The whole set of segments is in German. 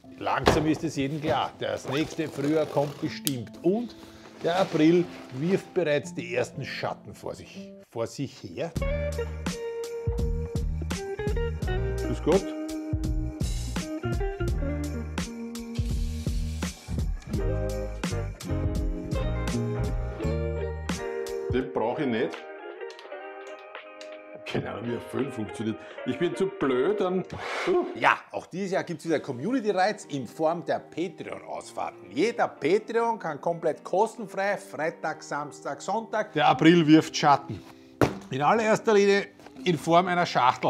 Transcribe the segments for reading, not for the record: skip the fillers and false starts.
Langsam ist es jedem klar, das nächste Frühjahr kommt bestimmt und der April wirft bereits die ersten Schatten vor sich her. Grüß Gott. Den brauche ich nicht. Keine Ahnung, wie ein Föhn funktioniert. Ich bin zu blöd, dann... Ja, auch dieses Jahr gibt es wieder Community-Rides in Form der Patreon-Ausfahrten. Jeder Patreon kann komplett kostenfrei, Freitag, Samstag, Sonntag. Der April wirft Schatten. In allererster Linie in Form einer Schachtel.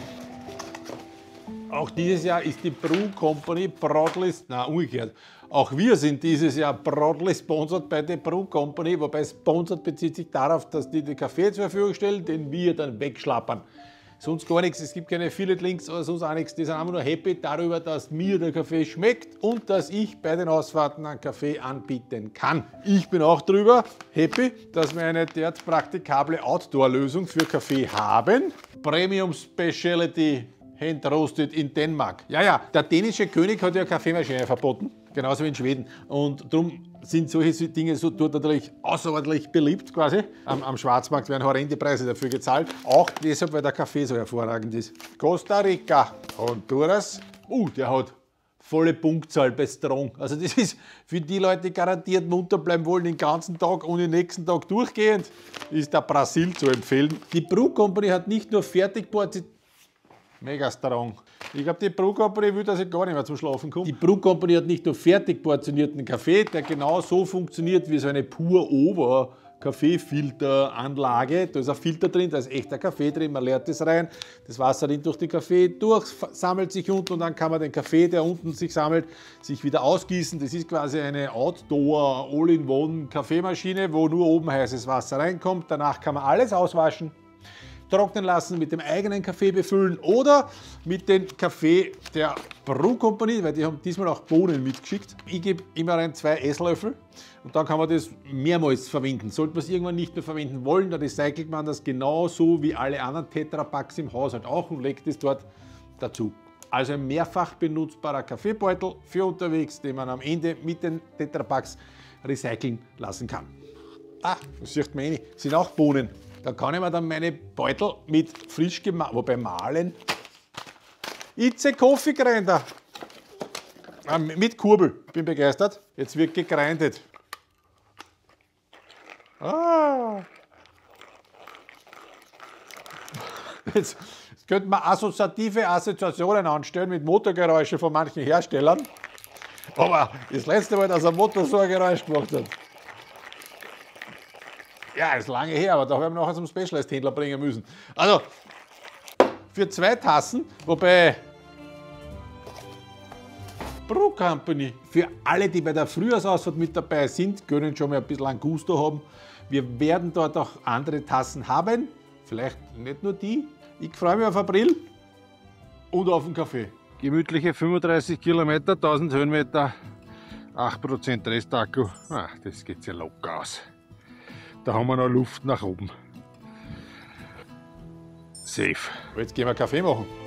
Auch dieses Jahr ist die Brew Company proudly, umgekehrt. Auch wir sind dieses Jahr proudly sponsored bei der Brew Company, wobei sponsored bezieht sich darauf, dass die den Kaffee zur Verfügung stellen, den wir dann wegschlappern. Sonst gar nichts, es gibt keine Affiliate-Links oder sonst auch nichts. Die sind einfach nur happy darüber, dass mir der Kaffee schmeckt und dass ich bei den Ausfahrten einen Kaffee anbieten kann. Ich bin auch drüber happy, dass wir eine derart praktikable Outdoor-Lösung für Kaffee haben. Premium Speciality Handroasted in Dänemark. Ja, der dänische König hat ja Kaffeemaschine verboten, genauso wie in Schweden. Und darum sind solche Dinge so dort natürlich außerordentlich beliebt quasi. Am Schwarzmarkt werden horrende Preise dafür gezahlt. Auch deshalb, weil der Kaffee so hervorragend ist. Costa Rica, Honduras. Der hat volle Punktzahl bei Strong. Also das ist für die Leute, die garantiert munter bleiben wollen, den ganzen Tag und den nächsten Tag durchgehend, ist der Brasil zu empfehlen. Die Brew Company hat nicht nur fertigportioniert, mega strong. Ich glaube, die Brew Company will, dass ich gar nicht mehr zum Schlafen komme. Die Brew Company hat nicht nur fertig portionierten Kaffee, der genau so funktioniert wie so eine Pour-Over Kaffeefilteranlage. Da ist ein Filter drin, da ist echter Kaffee drin, man leert das rein, das Wasser rinnt durch den Kaffee durch, sammelt sich unten und dann kann man den Kaffee, der unten sich sammelt, sich wieder ausgießen. Das ist quasi eine Outdoor All-in-One Kaffeemaschine, wo nur oben heißes Wasser reinkommt. Danach kann man alles auswaschen, trocknen lassen, mit dem eigenen Kaffee befüllen oder mit dem Kaffee der Brew Company, weil die haben diesmal auch Bohnen mitgeschickt. Ich gebe immer rein 2 Esslöffel und dann kann man das mehrmals verwenden. Sollte man es irgendwann nicht mehr verwenden wollen, dann recycelt man das genauso wie alle anderen Tetra Paks im Haushalt auch und legt es dort dazu. Also ein mehrfach benutzbarer Kaffeebeutel für unterwegs, den man am Ende mit den Tetra Paks recyceln lassen kann. Das sieht man eh, sind auch Bohnen. Da kann ich mir dann meine Beutel mit frisch gemacht, wobei mahlen. It's a Coffee Grinder. Mit Kurbel, bin begeistert. Jetzt wird gegrindet. Jetzt könnte man assoziative Assoziationen anstellen mit Motorgeräuschen von manchen Herstellern. Aber das letzte Mal, dass ein Motor so ein Geräusch gemacht hat. Ja, ist lange her, aber da haben wir nachher zum Specialist-Händler bringen müssen. Also, für 2 Tassen, wobei Brew Company, für alle, die bei der Frühjahrsausfahrt mit dabei sind, können schon mal ein bisschen an Gusto haben. Wir werden dort auch andere Tassen haben, vielleicht nicht nur die. Ich freue mich auf April und auf den Kaffee. Gemütliche 35 Kilometer, 1000 Höhenmeter, 8% Restakku. Das geht sehr locker aus. Da haben wir noch Luft nach oben. Safe. Jetzt gehen wir Kaffee machen.